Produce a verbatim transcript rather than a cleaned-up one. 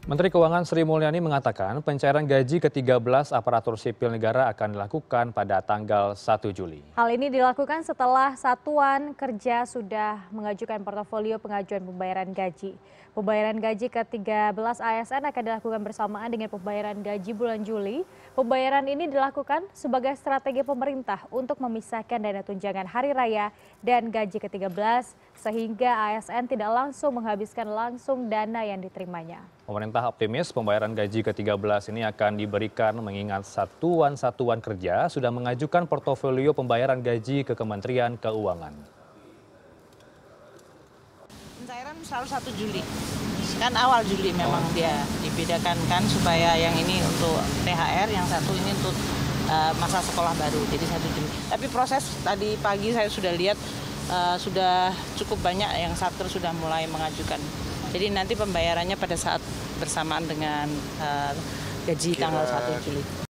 Menteri Keuangan Sri Mulyani mengatakan pencairan gaji ke tiga belas aparatur sipil negara akan dilakukan pada tanggal satu Juli. Hal ini dilakukan setelah Satuan Kerja sudah mengajukan portofolio pengajuan pembayaran gaji. Pembayaran gaji ke tiga belas A S N akan dilakukan bersamaan dengan pembayaran gaji bulan Juli. Pembayaran ini dilakukan sebagai strategi pemerintah untuk memisahkan dana tunjangan hari raya dan gaji ke tiga belas sehingga A S N tidak langsung menghabiskan langsung dana yang diterimanya. Pemerintah optimis pembayaran gaji ke tiga belas ini akan diberikan mengingat satuan-satuan kerja sudah mengajukan portofolio pembayaran gaji ke Kementerian Keuangan. Pencairan selalu satu Juli, kan awal Juli memang dia dibedakan kan supaya yang ini untuk T H R, yang satu ini untuk uh, masa sekolah baru, jadi satu Juli. Tapi proses tadi pagi saya sudah lihat uh, sudah cukup banyak yang satker sudah mulai mengajukan. Jadi nanti pembayarannya pada saat bersamaan dengan uh, gaji tanggal satu Juli.